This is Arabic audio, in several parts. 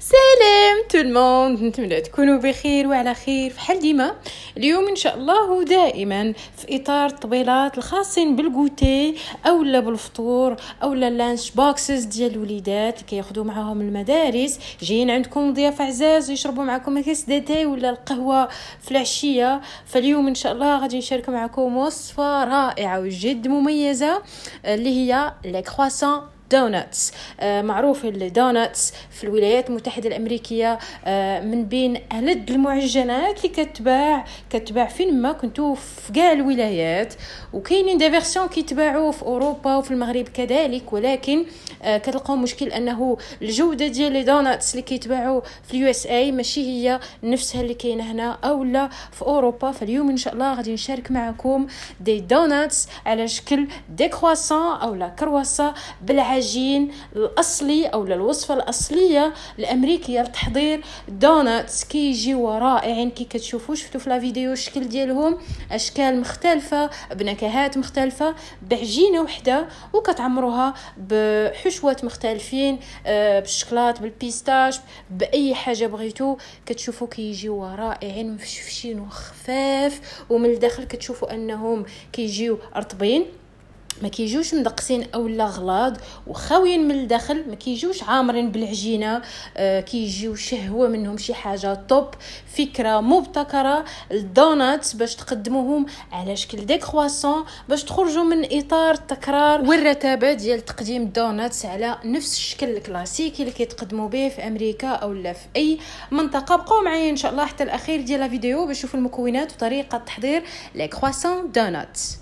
سلام تو الموند، نتمنى تكونوا بخير وعلى خير في حال ديما. اليوم ان شاء الله ودائما في اطار الطبيلات الخاصين بالغوتي اولا بالفطور اولا اللانش بوكسز ديال الوليدات اللي كياخذوا معاهم المدارس. جايين عندكم ضيافه عزاز ويشربوا معكم كاس داتاي ولا القهوه في العشيه. فاليوم ان شاء الله غادي نشارك معكم وصفه رائعه وجد مميزه اللي هي لي كرواسون دوناتس. معروف الدوناتس في الولايات المتحدة الأمريكية من بين ألذ المعجنات اللي كتباع فين ما كنتو في كاع الولايات، وكاينين دي فيرسيون كيتباعوا في أوروبا وفي المغرب كذلك، ولكن كتلقاو مشكل أنه الجودة ديال لي دوناتس اللي كيتباعوا في اليو اس اي ماشي هي نفسها اللي كاينه هنا او لا في أوروبا. فاليوم إن شاء الله غادي نشارك معكم دي دوناتس على شكل دي كرواسون أو لا كرواسون بالعجين الاصلي او الوصفه الاصليه الامريكيه لتحضير دوناتس. كيجيو رائعين كي كتشوفوا، شفتوا في لا فيديو الشكل ديالهم، اشكال مختلفه بنكهات مختلفه بعجينه وحده، وكتعمروها بحشوات مختلفين بالشكلاط بالبيستاش باي حاجه بغيتو. كتشوفوا كيجيو رائعين مفشفشين وخفاف، ومن الداخل كتشوفوا انهم كيجيو رطبين، ما كيجوش مدقسين اولا غلاض وخاويين من الداخل، ما كيجوش عامرين بالعجينه. كيجيو شهوه منهم شي حاجه توب. فكره مبتكره الدوناتس باش تقدموهم على شكل دي كرواسون باش تخرجوا من اطار التكرار والرتابه ديال تقديم الدوناتس على نفس الشكل الكلاسيكي اللي كيتقدموا به في امريكا اولا في اي منطقه. بقوا معايا ان شاء الله حتى الاخير ديال الفيديو باش تشوفوا المكونات وطريقه تحضير لي كرواسون دوناتس.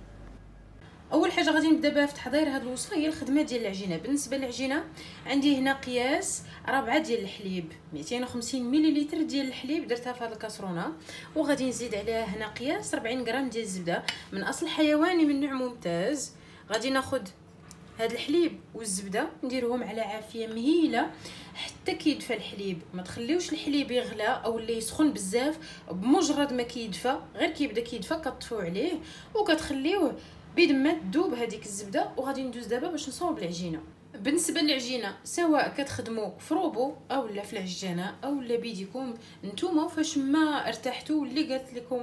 اول حاجه غادي نبدا بها في تحضير هذه الوصفه هي الخدمه ديال العجينه. بالنسبه للعجينه عندي هنا قياس 4 ديال الحليب، 250 ملل ديال الحليب درتها في هذه الكاسرونه، وغادي نزيد عليها هنا قياس 40 غرام ديال الزبده من اصل حيواني من نوع ممتاز. غادي ناخذ هذا الحليب والزبده نديرهم على عافيه مهيله حتى كيدفى الحليب. ما تخليوش الحليب يغلى او اللي يسخن بزاف، بمجرد ما كيدفى غير كيبدا كيدفى كطفوا عليه وكتخليوه بيد ما تذوب هذيك الزبده. وغادي ندوز دابا باش نصاوب العجينه. بالنسبه للعجينه سواء كتخدموا في روبو او لا في العجانه او لا بيديكم نتوما فاش ما ارتحتوا واللي قالت لكم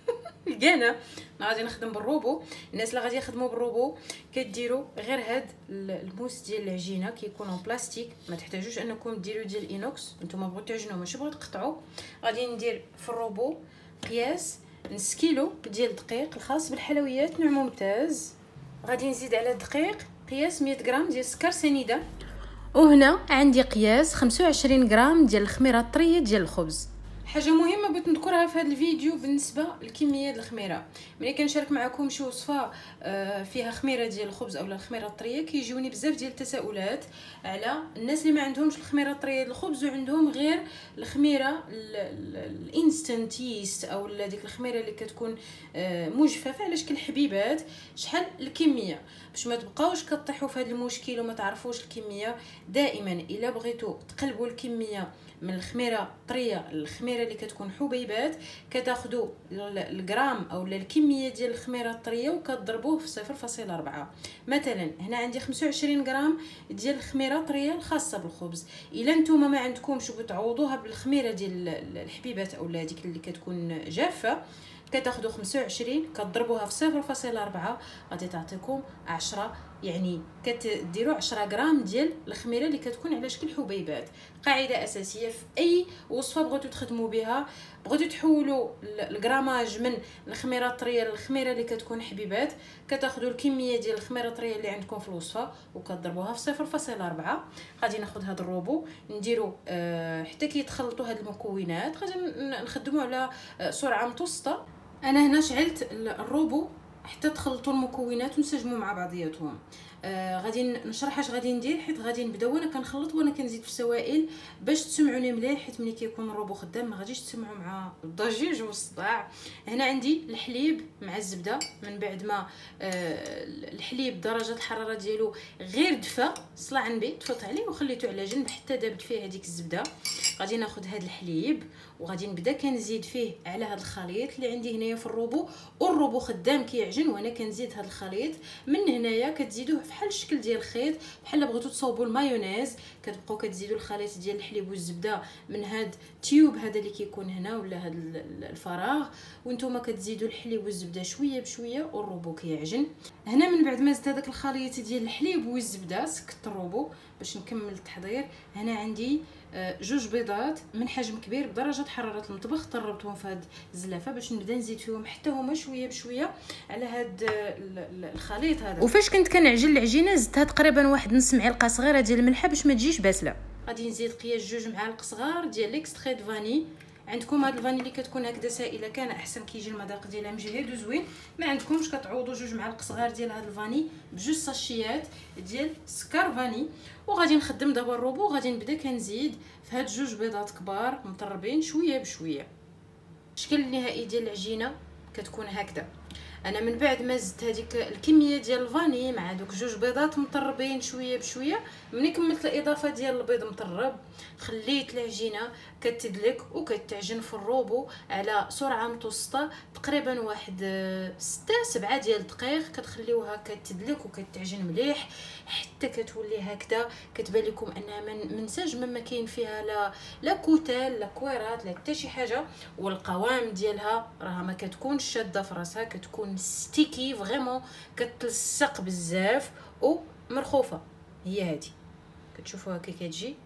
لقينا غادي نخدم بالروبو. الناس اللي غادي يخدموا بالروبو كديروا غير هاد الموس ديال العجينه كيكون بلاستيك، ما تحتاجوش انكم ديروا ديال الانوكس. نتوما بغيتو تعجنوا ماشي بغيتو تقطعوا. غادي ندير في الروبو قياس نص كيلو ديال الدقيق الخاص بالحلويات نوع ممتاز. غادي نزيد على الدقيق قياس 100 غرام ديال السكر سنيده، وهنا عندي قياس 25 غرام ديال الخميره الطريه ديال الخبز. حاجه مهمه بغيت نذكرها في هذا الفيديو بالنسبه لكميه الخميره. ملي كنشارك معكم شي وصفه فيها خميره ديال الخبز اولا الخميره الطريه كيجيوني بزاف ديال التساؤلات على الناس اللي ما عندهمش الخميره الطريه ديال الخبز وعندهم غير الخميره الانستنت ييست او ديك الخميره اللي كتكون مجففه على شكل حبيبات. شحال الكميه باش ما تبقاوش كطيحوا في هذا المشكل وما تعرفوش الكميه. دائما الا بغيتوا تقلبوا الكميه من الخميره الطريه للخميره اللي كتكون حبيبات كتاخذوا الغرام او الكميه ديال الخميره الطريه وكتضربوه في 0.4. مثلا هنا عندي 25 غرام ديال الخميره الطريه الخاصه بالخبز. الا نتوما ما عندكمش وتعوضوها بالخميره ديال الحبيبات اولا هذيك اللي كتكون جافه كتاخذوا 25 كتضربوها في 0.4 غادي تعطيكم 10. يعني كتديروا 10 غرام ديال الخميره اللي كتكون على شكل حبيبات. قاعده اساسيه في اي وصفه بغيتوا تخدموا بها. بغيتوا تحولوا الغراماج من الخميره الطريه للخميره اللي كتكون حبيبات كتاخذوا الكميه ديال الخميره الطريه اللي عندكم في الوصفه وكتضربوها في 0.4. غادي ناخذ هذا الروبو نديروا حتى كيتخلطوا هاد المكونات. غادي نخدموا على سرعه متوسطه. انا هنا شعلت الروبو حتى تخلطوا المكونات ونسجموا مع بعضياتهم. غادي نشرح اش غادي ندير، حيت غادي نبداو وانا كنخلط وانا كنزيد في السوائل باش تسمعوني مليح، حيت ملي كيكون الروبو خدام ما غاديش تسمعوا مع الضجيج والصداع. هنا عندي الحليب مع الزبده. من بعد ما الحليب درجه الحراره ديالو غير دفا صلع نبي طفيت عليه وخليته على جنب حتى دابت فيه هذيك الزبده. غادي ناخذ هذا الحليب وغادي نبدا كنزيد فيه على هذا الخليط اللي عندي هنايا في الروبو، والروبو خدام كيعجن وانا كنزيد هذا الخليط. من هنايا كتزيدوه في فحال الشكل ديال الخيط. بحال بغيتو تصاوبوا المايونيز كتبقاو كتزيدوا الخليط ديال الحليب والزبده من هاد التيوب هذا اللي كيكون هنا ولا هاد الفراغ، وانتم كتزيدوا الحليب والزبده شويه بشويه والروبو كيعجن. هنا من بعد ما زدت هذاك الخليط ديال الحليب والزبده سكت الروبو باش نكمل التحضير. هنا عندي 2 بيضات من حجم كبير بدرجه حراره المطبخ، طربتهم في هاد الزلافه باش نبدا نزيد فيهم حتى هما شويه بشويه على هاد الخليط هذا. وفاش كنت كنعجن العجينه زدتها تقريبا واحد نص معلقه صغيره ديال الملح باش ما تجيش باسله. غادي نزيد قياس 2 معالق صغار ديال ليكستري دو فاني. عندكم هاد الفاني اللي كتكون هكذا سائله كان احسن، كيجي المذاق ديالها مجهد وزوين. ما عندكمش كتعوضوا 2 معالق صغار ديال هاد الفاني بجوج ساشيات ديال سكر فاني. وغادي نخدم دابا الروبو، غادي نبدا كنزيد في هاد 2 بيضات كبار مطربين شويه بشويه. الشكل النهائي ديال العجينه كتكون هكذا. انا من بعد ما زدت هذيك الكميه ديال الفاني مع دوك 2 بيضات مطربين شويه بشويه، ملي كملت الاضافه ديال البيض مطرب خليت العجينه كتدلك وكتعجن في الروبو على سرعه متوسطه تقريبا واحد 6-7 ديال الدقائق. كتخليوها كتدلك وكتعجن مليح حتى كتولي هكذا كتبان لكم انها منسجمه، ما كاين فيها لا كوتال لا كويرات لا حتى شي حاجه. والقوام ديالها راها ما كتكونش شاده في راسها، كتكون ستيكي فريمون، كتلصق بزاف ومرخوفه. هي هذه كتشوفوها كي كتجي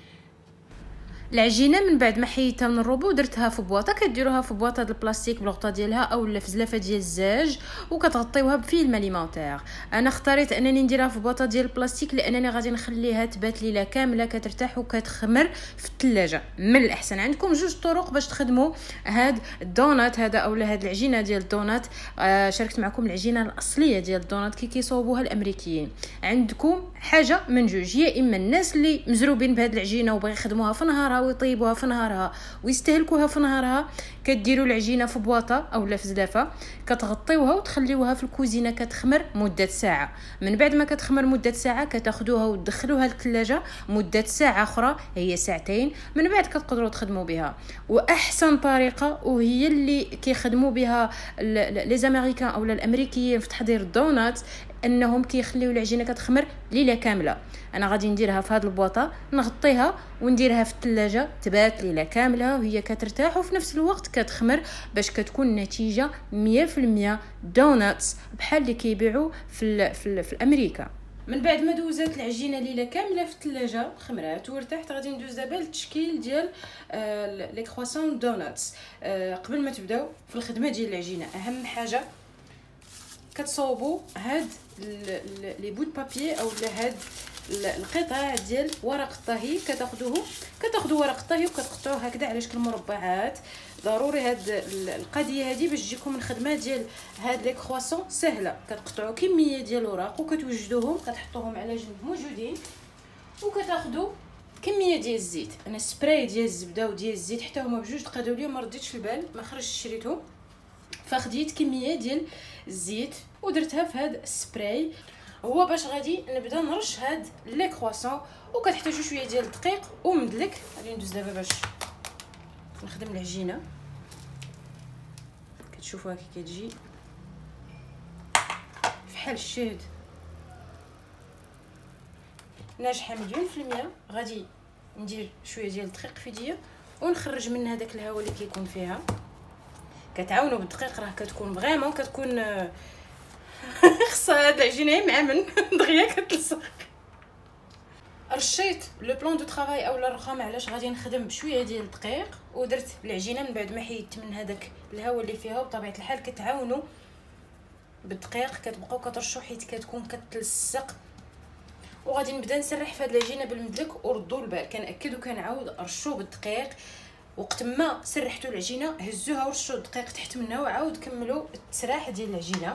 العجينه. من بعد ما حيدتها من الروبو درتها في بواطه، كديروها في بواطه ديال البلاستيك بالغطاء ديالها اولا في زلافه ديال الزاج وكتغطيوها بفيلم اليمونتير. انا اختاريت انني نديرها في بواطه ديال البلاستيك لانني غادي نخليها تبات ليله كامله كترتاح وكتخمر في الثلاجه. من الاحسن عندكم 2 طرق باش تخدموا هاد الدونات هذا اولا هاد العجينه ديال الدونات. شاركت معكم العجينه الاصليه ديال الدونات كي كيصاوبوها الامريكيين. عندكم حاجه من جوج، يا اما الناس اللي مزروبين بهاد العجينه وبغي يخدموها في نهارها ويطيبوها في نهارها ويستهلكوها في نهارها، كديروا العجينه في بواطه اولا في زلافه كتغطيوها وتخليوها في الكوزينه كتخمر مده ساعه. من بعد ما كتخمر مده ساعه كتاخذوها وتدخلوها للثلاجه مده ساعه اخرى هي ساعتين. من بعد كتقدروا تخدموا بها. واحسن طريقه وهي اللي كيخدموا بها لي زاميريكان اولا الامريكيين في تحضير الدونات انهم كيخليو العجينه كتخمر ليله كامله. انا غادي نديرها في هذه البواطه نغطيها ونديرها في الثلاجه تبات ليله كامله وهي كترتاح وفي نفس الوقت كتخمر باش كتكون النتيجه 100% دوناتس بحال اللي كيبيعوا في امريكا. من بعد ما دوزات العجينه ليله كامله في الثلاجه خمرات وارتاحت، غادي ندوز دابا للتشكيل ديال لي كرواسون دوناتس. قبل ما تبداو في الخدمه ديال العجينه اهم حاجه كتصاوبوا هاد لي بوت بابي او هاد القطع ديال ورق الطهي. كتاخذوا ورق الطهي وكتقطعوه هكذا على شكل مربعات. ضروري هاد القضيه هذه باش تجيكم الخدمه ديال هاد لي كرواسون سهله. كتقطعوا كميه ديال الوراق وكتوجدوهم كتحطوهم على جنب موجودين، وكتاخذوا كميه ديال الزيت. انا سبراي ديال الزبده وديال الزيت حتى هما بجوج تقادوا لي، ما رديتش في البال ما خرجتش شريتهم، فخديت كميه ديال الزيت ودرتها في هاد السبراي. هو باش غادي نبدا نرش هاد لي كرواسون وكتحتاجوا شويه ديال الدقيق ومدلك. غادي ندوز دابا باش نخدم العجينه. كتشوفوها كي كتجي فحال الشهد ناجحه 100%. غادي ندير شويه ديال الدقيق في يديا ونخرج منها داك الهواء اللي كيكون فيها. كتعاونوا بالدقيق راه كتكون فريمون كتكون خصها هاد العجينه مع من دغيا كتلصق. رشيت لو بلان دو طرافاي اولا الرخام علاش غادي نخدم بشويه ديال الدقيق، ودرت العجينه من بعد ما حيدت من هذاك الهواء اللي فيها. وبطبيعه الحال كتعاونوا بالدقيق كتبقاو كترشوا حيت كتكون كتلصق. وغادي نبدا نسرح في هاد العجينه بالمدلك وردوا البال. كناكد وكنعاود رشوا بالدقيق. وقت ما سرحتوا العجينه هزوها ورشوا الدقيق تحت منها وعاود كملوا التسراح ديال العجينه.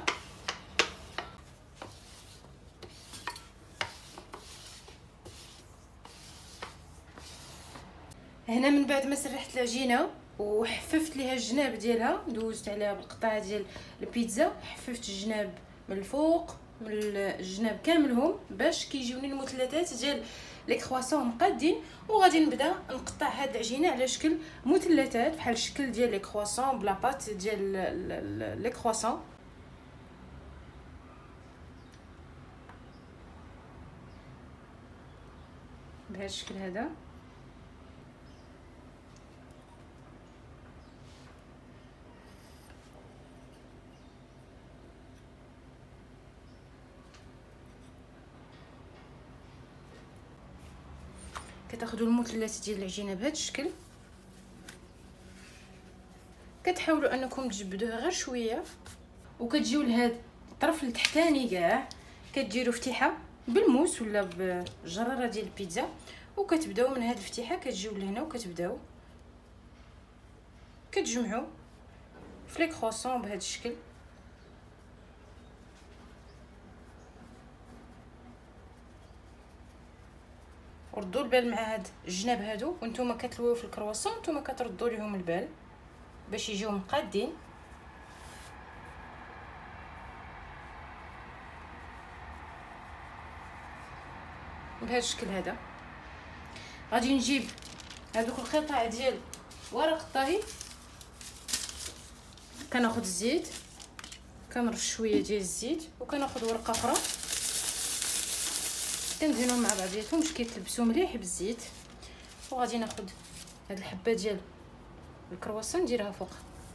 هنا من بعد ما سرحت العجينه وحففت ليها الجناب ديالها، دوزت عليها بالقطعه ديال البيتزا، حففت الجناب من الفوق من الجناب كاملهم باش كيجيوني المثلثات ديال لي كرواسون مقادين. وغادي نبدا نقطع هاد العجينه على شكل مثلثات بحال الشكل ديال لي كرواسون بلا بات ديال لي كرواسون. بهذا الشكل هذا. كتاخذوا المثلث ديال العجينه بهذا الشكل، كتحاولوا انكم تجبدوها غير شويه، وكتجيو لهذا الطرف التحتاني كاع كديروا فتيحه بالموس ولا بجراره ديال البيتزا، وكتبداو من هذه الفتيحه كتجيو لهنا وكتبداو كتجمعوا في لي كرواسون بهذا الشكل. وردوا البال مع هاد الجناب هادو، وانتم كتلويو في الكرواسون نتوما كتردوا ليهم البال باش يجيو مقادين. بهذا الشكل هذا غادي نجيب هذوك القطع ديال ورق الطهي، كناخذ الزيت، كنرش شويه ديال الزيت، وكناخذ ورقه اخرى كندهنهم مع بعضياتهم باش كيتلبسوا مليح بالزيت. وغادي ناخذ هاد الحبه ديال الكرواسون نديرها فوق،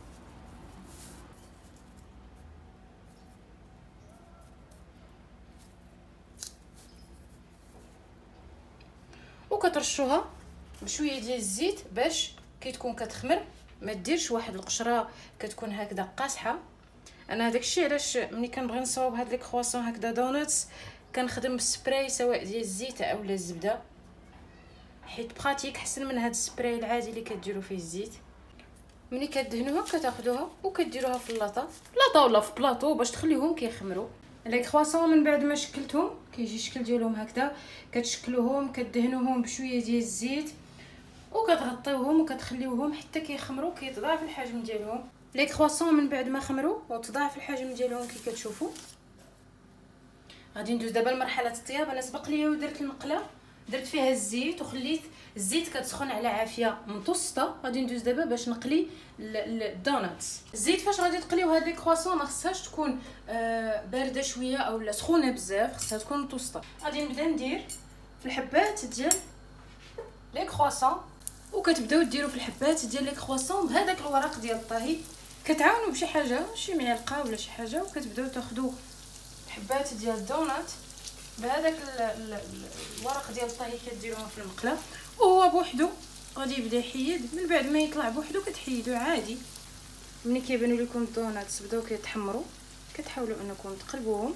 وكترشوها بشويه ديال الزيت باش كي تكون كتخمر ما ديرش واحد القشره كتكون هكذا قاصحه. انا هذاك الشيء علاش ملي كنبغي نصاوب هاد لي كرواسون هكذا دوناتس كنخدم السبراي سواء ديال الزيت اولا الزبده، حيت براتيك احسن من هاد السبراي العادي اللي كديروا فيه الزيت. ملي كدهنوها كتاخذوها وكديروها في اللاطه ولا في بلاطو باش تخليهم كيخمروا. لي كرواسون من بعد ما شكلتهم كيجي الشكل ديالهم هكذا، كتشكلوهم كدهنوهم بشويه ديال الزيت وكتغطيوهم وكتخليوهم حتى كيخمروا كيتضاعف الحجم ديالهم. لي كرواسون من بعد ما خمروا وتضاعف الحجم ديالهم كي كتشوفوا. غادي ندوز دابا لمرحله الطياب. انا سبق ليا ودرت المقله، درت فيها الزيت وخليت الزيت كتسخن على عافيه متوسطه. غادي ندوز دابا باش نقلي الدوناتس. الزيت فاش غادي تقليو هاد لي كرواسون ما خصهاش تكون بارده شويه اولا سخونه بزاف، خصها تكون متوسطه. غادي نبدا ندير في الحبات ديال لي كرواسون، وكتبداو ديروا في الحبات ديال لي كرواسون بهذاك الورق ديال الطهي. كتعاونوا بشي حاجه شي معلقه ولا شي حاجه، وكتبداو تاخذوا الحبات ديال الدونات بهذاك الورق ديال الطهي كديروهم في المقله وهو بوحدو غادي يبدا يحيد. من بعد ما يطلع بوحدو كتحيدوه عادي. ملي كيبانوا لكم الدوناتس بداو كيتحمروا كتحاولوا انكم تقلبوهم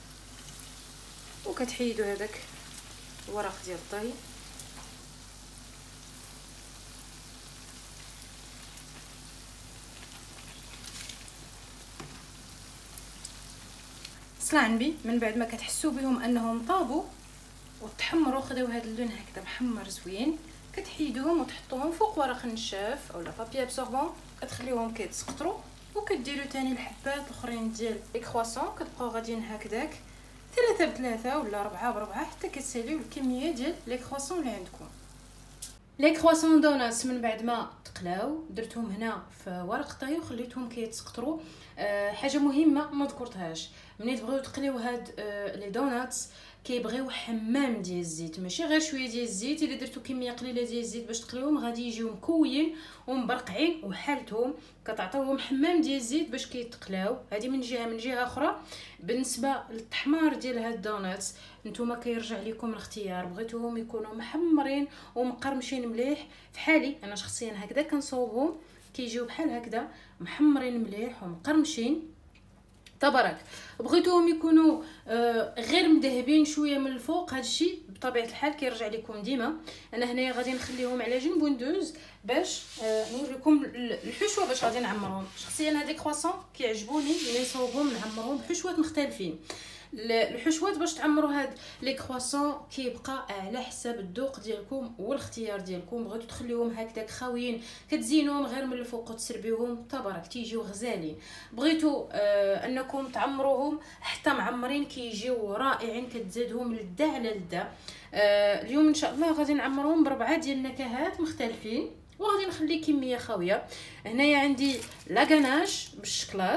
وكتحيدوا هذاك الورق ديال الطهي. عنبي من بعد ما كتحسوا بهم انهم طابوا وتحمروا خداو هذا اللون هكذا محمر زوين، كتحيدوهم وتحطوهم فوق ورق نشاف اولا بابي ابسوربون، كتخليوهم كيتسقطروا. وكديروا ثاني الحبات الاخرين ديال لي كرواسون كتبقاو غاديين هكذاك 3 ب3 ولا 4 ب4 حتى كتساليو الكميه ديال لي كرواسون اللي عندكم. لي كرواسون دوناتس من بعد ما تقلاو درتهم هنا في ورق طهي وخليتهم كيتسقطروا. حاجه مهمه ما ذكرتهاش، ملي تبغيو تقليو هاد لي دوناتس كيبغيو حمام ديال الزيت، ماشي غير شويه ديال الزيت. الا درتو كميه قليله ديال الزيت باش تقليوهم غادي يجيو مكويين ومبرقعين وحالتهم. كتعطيوهم حمام ديال الزيت باش كيتقلاو. هذه من جهه اخرى بالنسبه للتحمار ديال هاد الدوناتس نتوما كيرجع لكم الاختيار. بغيتوهم يكونوا محمرين ومقرمشين مليح فحالي انا شخصيا هكذا كنصاوبهم كيجيو بحال هكذا محمرين مليح ومقرمشين تبارك. بغيتوهم يكونوا غير مذهبين شويه من الفوق، هادشي بطبيعه الحال كيرجع لكم ديما. انا هنايا غادي نخليهم على جنب وندوز باش نوريكم الحشوه باش غادي نعمرهم. شخصيا هاد لي كرواسون كيعجبوني ملي نصاوبهم نعمرهم بحشوات مختلفين. الحشوات باش تعمروا هاد لي كرواسون كيبقى على حساب الذوق ديالكم والاختيار ديالكم. بغيتو تخليوهم هكذاك خاويين كتزينوهم غير من الفوق وتسربيوهم تبارك تيجيو غزالين. بغيتو انكم تعمروهم حتى معمرين كيجيو رائعين، كتزادهم لذة على لذة. اليوم ان شاء الله غادي نعمرهم ب4 ديال النكهات مختلفين وغادي نخلي كميه خاويه. هنايا عندي لاكاناش بالشكلاط،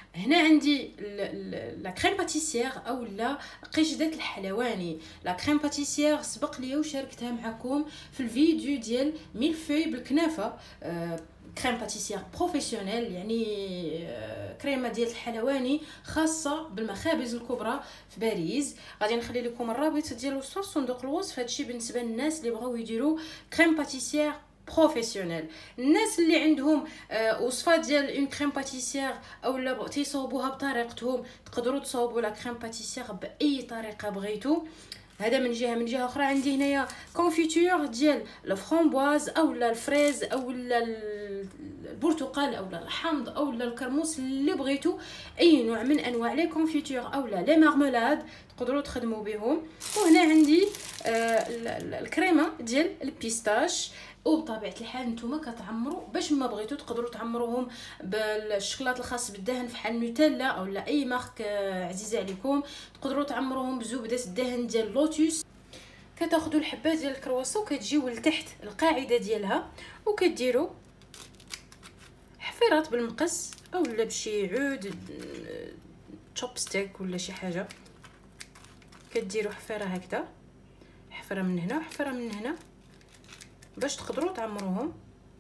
هنا عندي لا كريم باتيسير او لا قشده الحلواني. لا كريم باتيسير سبق لي وشاركتها معكم في الفيديو ديال ميلفوي بالكنافه. كريم باتيسير بروفيسيونيل، يعني كريمه ديال الحلواني خاصه بالمخابز الكبرى في باريس. غادي نخلي لكم الرابط ديال الوصفه في صندوق الوصف. هادشي بالنسبه للناس اللي بغاو يديروا كريم باتيسير بروفيسيونيل. الناس اللي عندهم وصفه ديال اون كريم باتيسير او لا تيصاوبوها بطريقتهم، تقدروا تصاوبوا لا كريم باتيسير باي طريقه بغيتو. هذا من جهه. من جهه اخرى عندي هنايا كونفيتور ديال الفرامبواز او لا الفريز او لا البرتقال او لا الحامض او لا الكرموس اللي بغيتو، اي نوع من انواع لي كونفيتور او لا لي مارمولاد تقدروا تخدموا بهم. وهنا عندي الكريمه ديال البيستاش. وبطبيعه الحال نتوما كتعمروا باش ما بغيتو تقدروا تعمروهم بالشوكولاط الخاص بالدهن فحال نوتيلا او لا اي مارك عزيزه عليكم. تقدروا تعمروهم بزبده الدهن ديال لوتوس. كتاخذوا الحبات ديال الكرواسون وكتجيو لتحت القاعده ديالها وكديروا حفيرات بالمقص او لا بشي عود تشوبستيك ولا شي حاجه. كديروا حفيره هكذا، حفره من هنا وحفره من هنا باش تقدروا تعمروهم.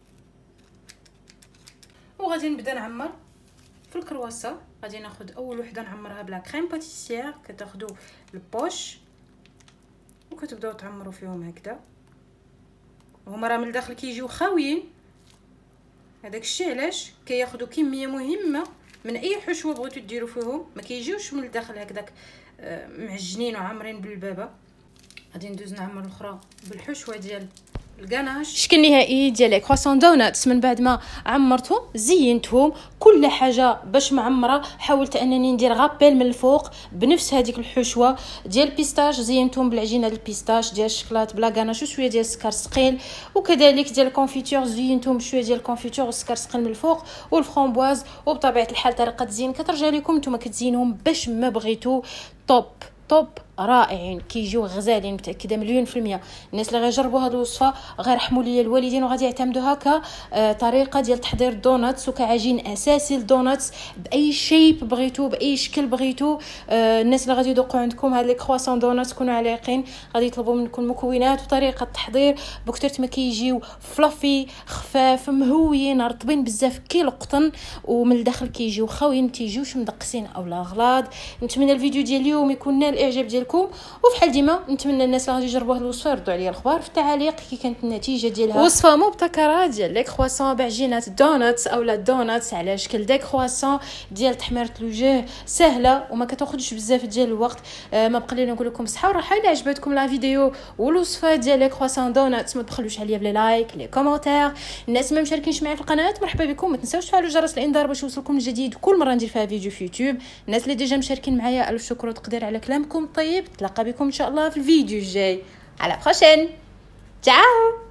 وغادي نبدا نعمر في الكرواسون. غادي ناخذ اول وحده نعمرها بلا كريم باتيسير. كتاخذوا البوش وكتبداو تعمروا فيهم هكذا. هما راه من الداخل كيجيو خاويين، هذاك الشيء علاش كياخذوا كميه مهمه من اي حشوه بغيتو ديروا فيهم، ما كيجيوش من الداخل هكذاك معجنين وعامرين بالبابه. غادي ندوز نعمر الاخرى بالحشوه ديال الكناش. الشكل النهائي ديال لي كرواسون دوناتس من بعد ما عمرتهم زينتهم كل حاجه باش معمره. حاولت انني ندير غابيل من الفوق بنفس هذيك الحشوه ديال البيستاش، زينتهم بالعجينه ديال البيستاش ديال الشكلاط بلا كناش وشويه ديال السكر ثقيل. وكذلك ديال الكونفيتور زينتهم بشويه ديال الكونفيتور والسكر ثقيل من الفوق والفرامبواز. وبطبيعه الحال طريقه التزيين كترجع لكم نتوما كتزينهم باش ما بغيتو. توب رائعين، كيجيو غزالين متاكده مليون في المية. الناس اللي غيجربوا هذه الوصفه غيرحموا لي الوالدين وغادي يعتمدوها كطريقه ديال تحضير الدوناتس وكعجين اساسي للدوناتس باي شيب بغيتو باي شكل بغيتو. الناس اللي غادي يذوقوا عندكم هاد لي كرواسون دوناتس كونوا على يقين غادي يطلبوا منكم المكونات وطريقه التحضير بكثرت ما كيجيو فلافي خفاف مهويين رطبين بزاف كي القطن، ومن الداخل كيجيو خاويين ما تيجيوش مدقسين اولا غلاض. نتمنى الفيديو ديال اليوم يكون نال الاعجاب ديالكم، وفحال ديما نتمنى الناس اللي غادي يجربوا هذه الوصفه يردوا عليا الخبر في التعاليق كي كانت النتيجه ديالها. وصفه مبتكره ديال لي كرواسون بعجينه الدوناتس اولا الدوناتس على شكل دي كرواسون ديال تحميره الوجه، سهله وما كتاخذش بزاف ديال الوقت. ما بقى لي نقول لكم صحه وراحه. الا عجبتكم لا فيديو والوصفه ديال لي كرواسون دوناتس ما تبخلوش عليا بلي لايك لي كومونتير. الناس ما مشاركينش معايا في القناه مرحبا بكم، ما تنساوش تفعلوا جرس الانذار باش يوصلكم الجديد كل مره ندير فيها فيديو في يوتيوب. الناس اللي ديجا مشاركين معايا الف شكر وتقدير على كلامكم الطيب. نتلاقى بكم ان شاء الله في الفيديو الجاي. على بروشين، تشاو.